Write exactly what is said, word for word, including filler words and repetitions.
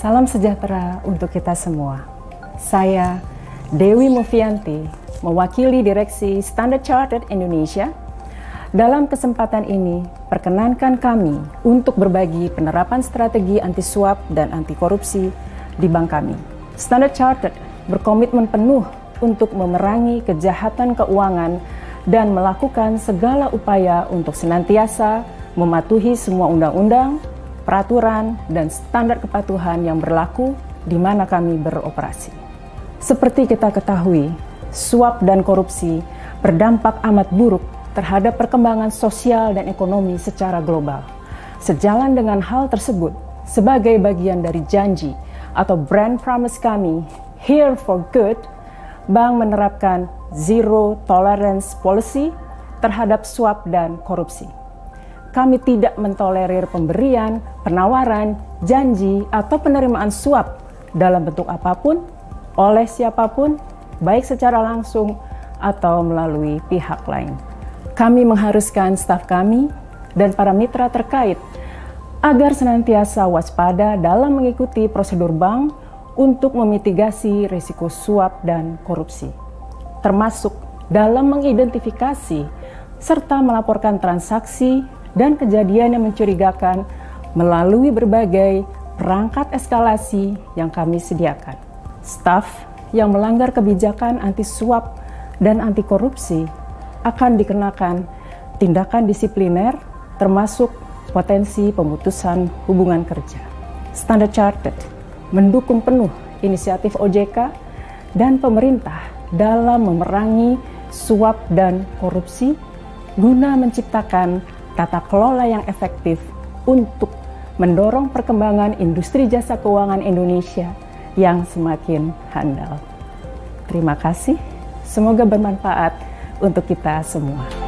Salam sejahtera untuk kita semua. Saya Dewi Mufianti, mewakili Direksi Standard Chartered Indonesia. Dalam kesempatan ini, perkenankan kami untuk berbagi penerapan strategi anti suap dan anti korupsi di bank kami. Standard Chartered berkomitmen penuh untuk memerangi kejahatan keuangan dan melakukan segala upaya untuk senantiasa mematuhi semua undang-undang, peraturan, dan standar kepatuhan yang berlaku di mana kami beroperasi. Seperti kita ketahui, suap dan korupsi berdampak amat buruk terhadap perkembangan sosial dan ekonomi secara global. Sejalan dengan hal tersebut, sebagai bagian dari janji atau brand promise kami, Here for Good, Bank menerapkan Zero Tolerance Policy terhadap suap dan korupsi. Kami tidak mentolerir pemberian, penawaran, janji, atau penerimaan suap dalam bentuk apapun, oleh siapapun, baik secara langsung atau melalui pihak lain. Kami mengharuskan staf kami dan para mitra terkait agar senantiasa waspada dalam mengikuti prosedur bank untuk memitigasi risiko suap dan korupsi, termasuk dalam mengidentifikasi serta melaporkan transaksi dan kejadian yang mencurigakan melalui berbagai perangkat eskalasi yang kami sediakan. Staf yang melanggar kebijakan anti suap dan anti korupsi akan dikenakan tindakan disipliner termasuk potensi pemutusan hubungan kerja. Standard Chartered mendukung penuh inisiatif O J K dan pemerintah dalam memerangi suap dan korupsi guna menciptakan tata kelola yang efektif untuk mendorong perkembangan industri jasa keuangan Indonesia yang semakin handal. Terima kasih, semoga bermanfaat untuk kita semua.